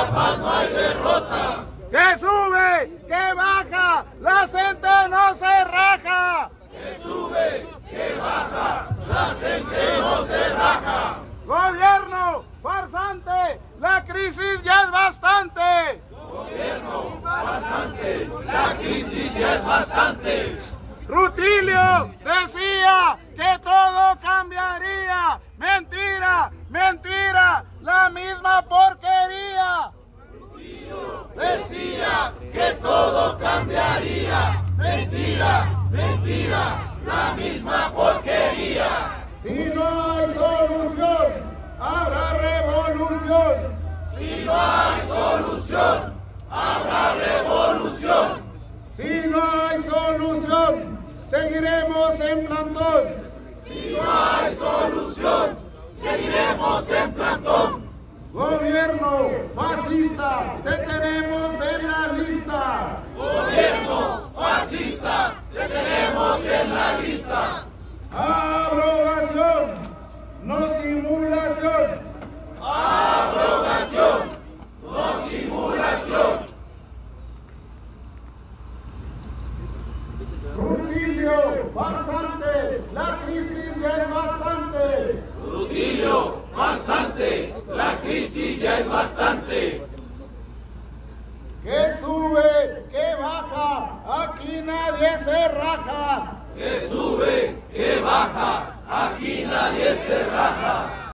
Chiapas no hay derrota. Que sube, que baja, la gente no se raja. Que sube, que baja, la gente no se raja. Gobierno farsante, la crisis ya es bastante. Gobierno farsante, la crisis ya es bastante. Rutilio decía que todo cambiaría. Mentira, mentira, la misma porquería. Rutilio decía que todo cambiaría. Mentira, mentira, la misma porquería. Si no hay solución, habrá revolución. Si no hay solución, habrá revolución. Si no hay solución, seguiremos en plantón. Si no hay solución, seguiremos en plantón. Gobierno fascista, te tenemos en la lista. Gobierno fascista, te tenemos en la lista. Abrogación, no simulación. Abrogación, no simulación. Rutilio, farsante, la crisis ya es bastante. Rutilio, farsante, la crisis ya es bastante. Que sube, que baja, aquí nadie se raja. Que sube, que baja, aquí nadie se raja.